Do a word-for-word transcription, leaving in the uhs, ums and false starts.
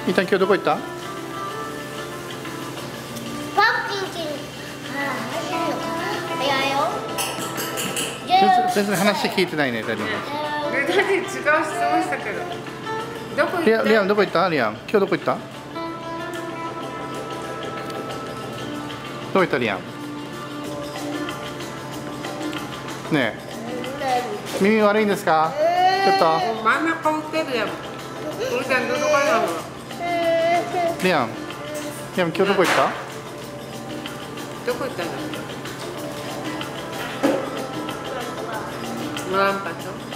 一旦今日どこ行った？ パッキンチに。ああ、走るのかな。いやよ。 全然話聞いてないね、ダディ。 ね、ダディ違う質問したけど。どこ行った？ リアム、リアムどこ行った？リアム、今日どこ行った？どこ行ったリアム？ねえ。耳悪いんですか？ちょっと。 真ん中打ってるやん。うーちゃんどこなの？ リアム、リアム今日どこ行った？ どこ行ったの？グランパと。